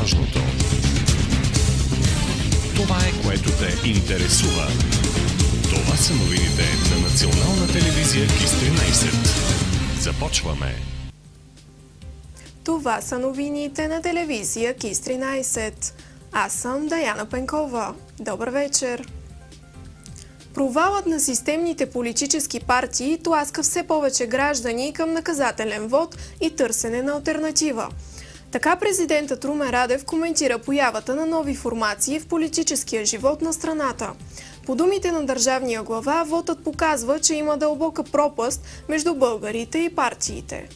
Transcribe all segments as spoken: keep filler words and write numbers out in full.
най-важното. Това е, което те интересува. Това са новините на Национална телевизия КИС тринайсет. Започваме! Това са новините на телевизия КИС тринайсет. Аз съм Даяна Пенкова. Добър вечер! Провалът на системните политически партии тласка все повече граждани към наказателен вод и търсене на алтернатива. Така президентът Румен Радев коментира появата на нови формации в политическия живот на страната. По думите на държавния глава, вотът показва, че има дълбока пропаст между българите и партиите.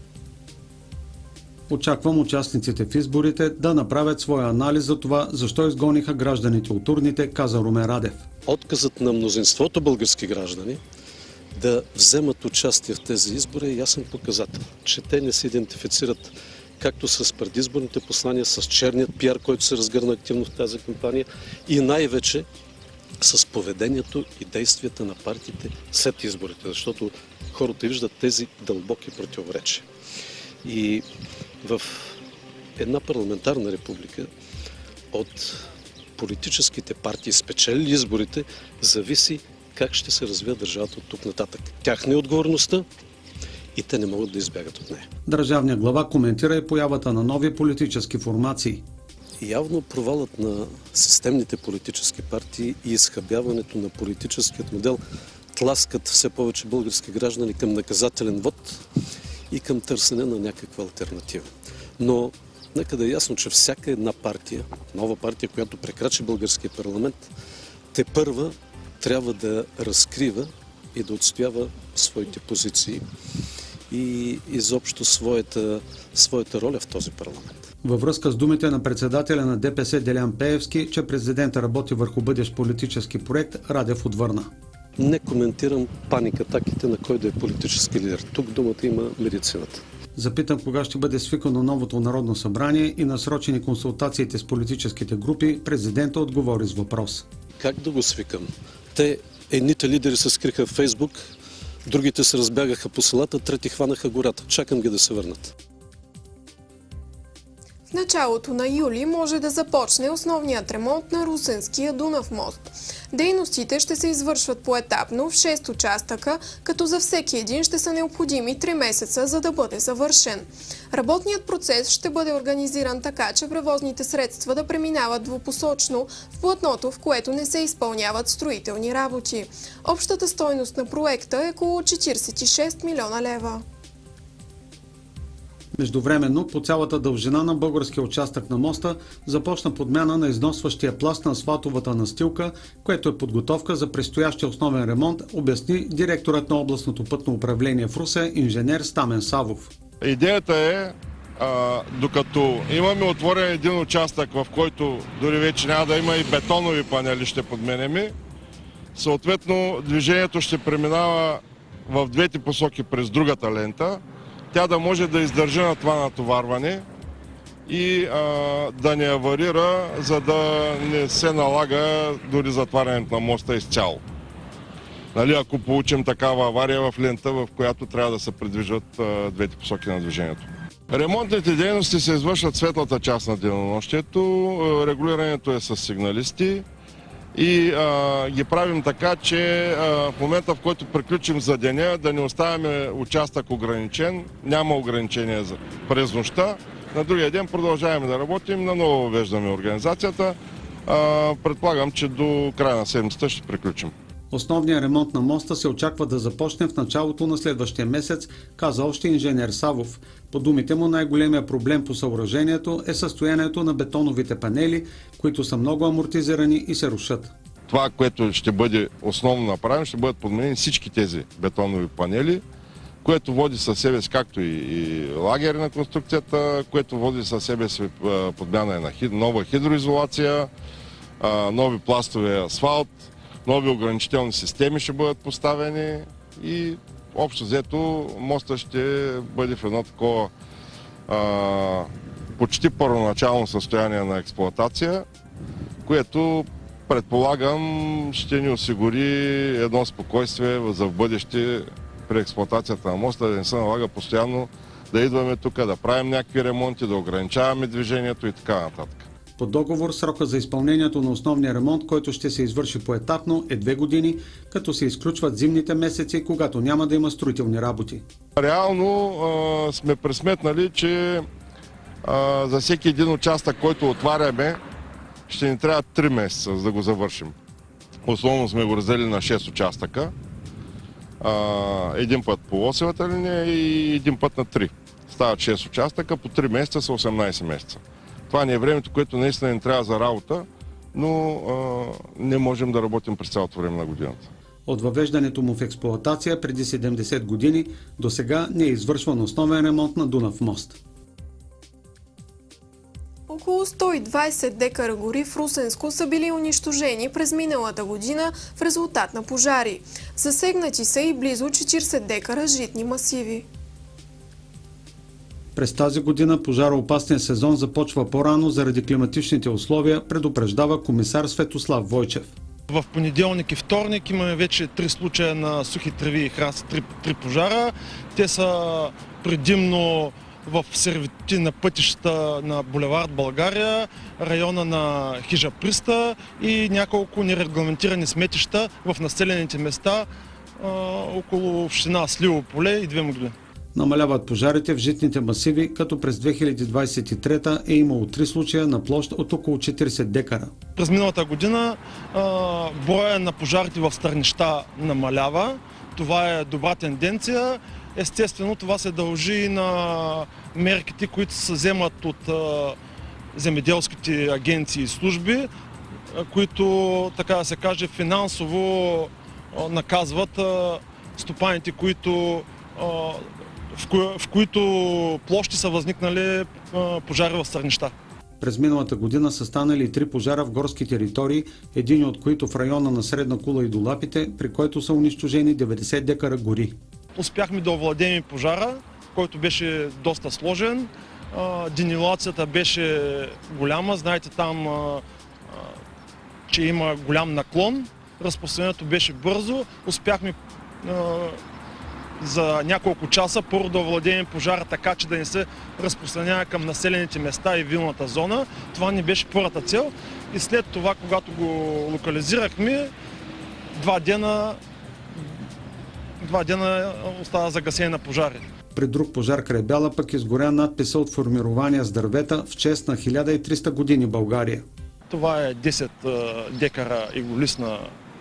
Очаквам участниците в изборите да направят своя анализ за това, защо изгониха гражданите от урните, каза Румен Радев. Отказът на мнозинството български граждани да вземат участие в тези избори е ясен показател, че те не се идентифицират както с предизборните послания, с черният пиар, който се разгърна активно в тази кампания и най-вече с поведението и действията на партиите след изборите, защото хората виждат тези дълбоки противоречия. И в една парламентарна република от политическите партии, спечелили изборите, зависи как ще се развие държавата от тук нататък. Тяхна е отговорността и те не могат да избягат от нея. Държавният глава коментира и появата на нови политически формации. Явно провалът на системните политически партии и изхабяването на политическият модел тласкат все повече български граждани към наказателен вод и към търсене на някаква алтернатива. Но нека да е ясно, че всяка една партия, нова партия, която прекрачи българския парламент, тепърва трябва да разкрива и да отстоява своите позиции и изобщо своята, своята роля в този парламент. Във връзка с думите на председателя на ДПС Делян Пеевски, че президента работи върху бъдещ политически проект, Радев отвърна. Не коментирам паникатаките на кой да е политически лидер. Тук думата има медицината. Запитам кога ще бъде свикано новото Народно събрание и насрочени консултациите с политическите групи, президента отговори с въпрос. Как да го свикам? Те, едните лидери се скриха в Фейсбук, другите се разбягаха по селата, трети хванаха гората. Чакам ги да се върнат. В началото на юли може да започне основният ремонт на Русенския Дунав мост. Дейностите ще се извършват поетапно в шест участъка, като за всеки един ще са необходими три месеца, за да бъде завършен. Работният процес ще бъде организиран така, че превозните средства да преминават двупосочно в платното, в което не се изпълняват строителни работи. Общата стойност на проекта е около четиридесет и шест милиона лева. Междувременно, по цялата дължина на българския участък на моста започна подмяна на износващия пласт на асфалтовата настилка, което е подготовка за предстоящия основен ремонт, обясни директорът на областното пътно управление в Русе, инженер Стамен Савов. Идеята е, а, докато имаме отворен един участък, в който дори вече няма да има и бетонови панели, ще подменяме, съответно движението ще преминава в двете посоки през другата лента, тя да може да издържи на това натоварване и а, да не аварира, за да не се налага дори затварянето на моста изцяло. Нали, ако получим такава авария в лента, в която трябва да се придвижват а, двете посоки на движението. Ремонтните дейности се извършват в светлата част на денонощието, регулирането е с сигналисти и а, ги правим така, че а, в момента, в който приключим за деня, да не оставяме участък ограничен, няма ограничения за, през нощта. На другия ден продължаваме да работим, наново въвеждаме организацията. А, предполагам, че до края на седмицата ще приключим. Основният ремонт на моста се очаква да започне в началото на следващия месец, каза още инженер Савов. По думите му, най-големия проблем по съоръжението е състоянието на бетоновите панели, които са много амортизирани и се рушат. Това, което ще бъде основно направено, ще бъдат подменени всички тези бетонови панели, което води със себе си както и, и лагери на конструкцията, което води със себе си подмяна на хид, нова хидроизолация, нови пластове асфалт, нови ограничителни системи ще бъдат поставени и общо взето моста ще бъде в едно такова а, почти първоначално състояние на експлоатация, което предполагам ще ни осигури едно спокойствие за в бъдеще при експлоатацията на моста, да не се налага постоянно да идваме тук, да правим някакви ремонти, да ограничаваме движението и така нататък. По договор срока за изпълнението на основния ремонт, който ще се извърши поетапно, е две години, като се изключват зимните месеци, когато няма да има строителни работи. Реално а, сме пресметнали, че а, за всеки един участък, който отваряме, ще ни трябва три месеца, за да го завършим. Основно сме го разделили на шест участъка. А, един път по осевата линия и един път на три. Стават шест участъка, по три месеца са осемнайсет месеца. Това не е времето, което наистина ни трябва за работа, но а, не можем да работим през цялото време на годината. От въвеждането му в експлоатация преди седемдесет години до сега не е извършван основен ремонт на Дунав мост. Около сто и двайсет декара гори в Русенско са били унищожени през миналата година в резултат на пожари. Засегнати са и близо четирийсет декара житни масиви. През тази година пожароопасният сезон започва по-рано заради климатичните условия, предупреждава комисар Светослав Войчев. В понеделник и вторник имаме вече три случая на сухи треви и храсти, три, три пожара. Те са предимно в сервитути на пътища на булевард България, района на Хижа Приста и няколко нерегламентирани сметища в населените места а, около община Сливо поле и Две могили. Намаляват пожарите в житните масиви, като през две хиляди двайсет и трета е имало три случая на площ от около четирийсет декара. През миналата година а, броя на пожарите в Стърнища намалява. Това е добра тенденция. Естествено, това се дължи и на мерките, които се вземат от а, земеделските агенции и служби, а, които, така да се каже, финансово а, наказват а, стопаните, които а, В, кои, в които площи са възникнали а, пожари в Стърнища. През миналата година са станали три пожара в горски територии, един от които в района на Средна Кула и Долапите, при който са унищожени деветдесет декара гори. Успяхме да овладеем пожара, който беше доста сложен. А, денивелацията беше голяма, знаете там, а, а, че има голям наклон. Разпространението беше бързо. Успяхме а, за няколко часа първо да овладеем пожара, така че да не се разпространява към населените места и вилната зона. Това ни беше първата цел. И след това, когато го локализирахме, два дена, два дена остава за гасене на пожари. При друг пожар край Бяла пък изгоря надписа от формирования с дървета в чест на хиляда и триста години България. Това е десет декара иголистна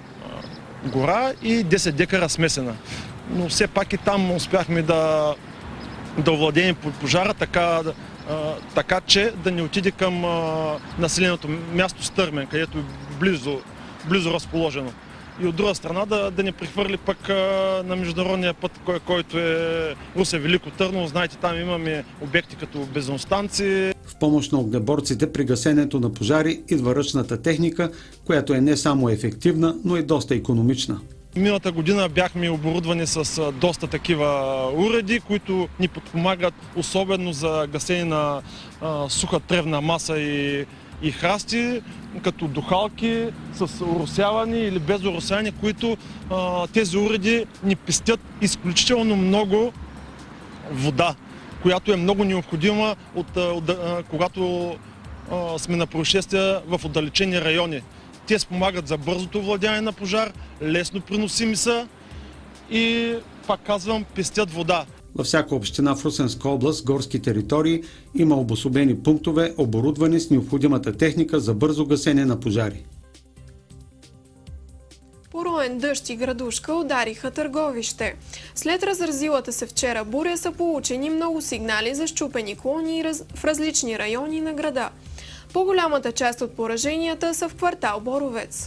гора и десет декара смесена. Но все пак и там успяхме да, да овладеем пожара, така, а, така че да не отиде към а, населеното място Стърмен, където е близо, близо разположено. И от друга страна да, да не прехвърли пък а, на международния път, кой, който е Русе-Велико Търново. Знаете, там имаме обекти като бензиностанции. В помощ на огнеборците при гасенето на пожари идва ръчната техника, която е не само ефективна, но и доста икономична. Миналата година бяхме оборудвани с доста такива уреди, които ни подпомагат особено за гасене на а, суха тревна маса и, и храсти, като духалки с оросяване или без оросяване, които а, тези уреди ни пестят изключително много вода, която е много необходима, от, от, от, когато а, сме на происшествия в отдалечени райони. Те спомагат за бързото овладяване на пожар, лесно приносими са и, пак казвам, пестят вода. Във всяка община в Русенска област, горски територии, има обособени пунктове, оборудвани с необходимата техника за бързо гасене на пожари. Пороен дъжд и градушка удариха Търговище. След разразилата се вчера буря са получени много сигнали за счупени клони в различни райони на града. По-голямата част от пораженията са в квартал Боровец.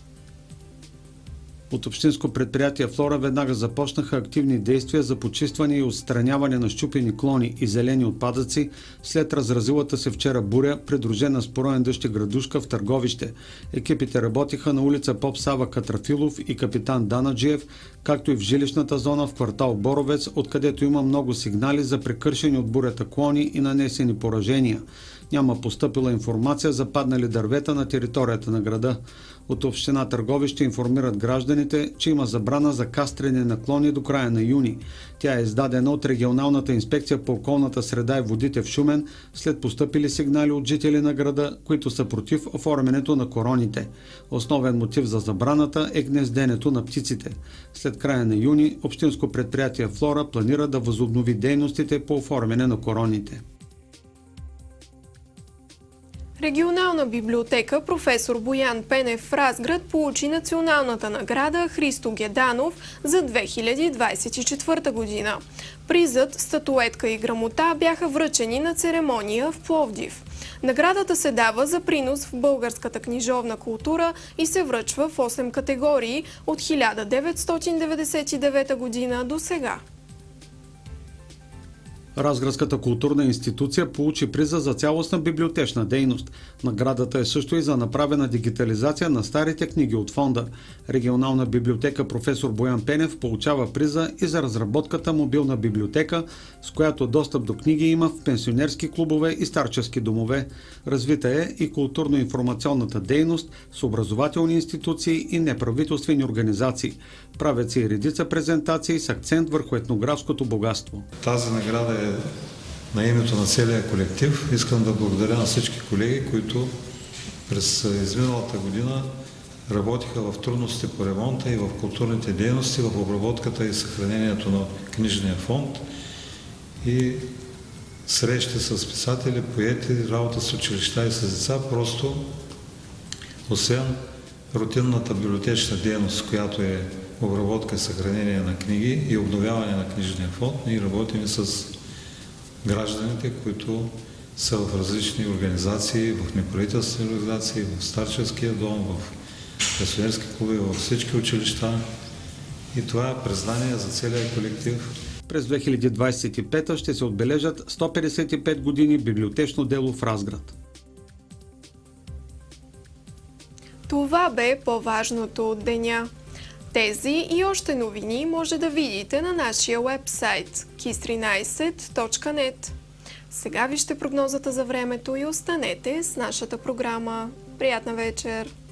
От общинско предприятие Флора веднага започнаха активни действия за почистване и отстраняване на счупени клони и зелени отпадъци след разразилата се вчера буря, придружена с пороен дъжд и градушка в Търговище. Екипите работиха на улица Поп Сава Катрафилов и Капитан Данаджиев, както и в жилищната зона в квартал Боровец, откъдето има много сигнали за прекършени от бурята клони и нанесени поражения. Няма постъпила информация за паднали дървета на територията на града. От община Търговище информират гражданите, че има забрана за кастрене на клони до края на юни. Тя е издадена от Регионалната инспекция по околната среда и водите в Шумен след постъпили сигнали от жители на града, които са против оформянето на короните. Основен мотив за забраната е гнезденето на птиците. След края на юни общинско предприятие Флора планира да възобнови дейностите по оформяне на короните. Регионална библиотека професор Боян Пенев в Разград получи националната награда Христо Геданов за две хиляди двадесет и четвърта година. Призът, статуетка и грамота бяха връчени на церемония в Пловдив. Наградата се дава за принос в българската книжовна култура и се връчва в осем категории от хиляда деветстотин деветдесет и девета година до сега. Разградската културна институция получи приза за цялостна библиотечна дейност. Наградата е също и за направена дигитализация на старите книги от фонда. Регионална библиотека професор Боян Пенев получава приза и за разработката мобилна библиотека, с която достъп до книги има в пенсионерски клубове и старчески домове. Развита е и културно-информационната дейност с образователни институции и неправителствени организации. Правят се и редица презентации с акцент върху етнографското богатство. Тази награда е на името на целия колектив. Искам да благодаря на всички колеги, които през изминалата година работиха в трудностите по ремонта и в културните дейности, в обработката и съхранението на книжния фонд и срещи с писатели, поети, работа с училища и с деца. Просто, освен рутинната библиотечна дейност, която е обработка и съхранение на книги и обновяване на книжния фонд, ние работим и с гражданите, които са в различни организации, в неправителствени организации, в старческия дом, в пенсионерски клуби, във всички училища. И това е признание за целия колектив. През две хиляди двадесет и пета ще се отбележат сто петдесет и пет години библиотечно дело в Разград. Това бе по-важното от деня. Тези и още новини може да видите на нашия уебсайт кис тринадесет точка нет. Сега вижте прогнозата за времето и останете с нашата програма. Приятна вечер!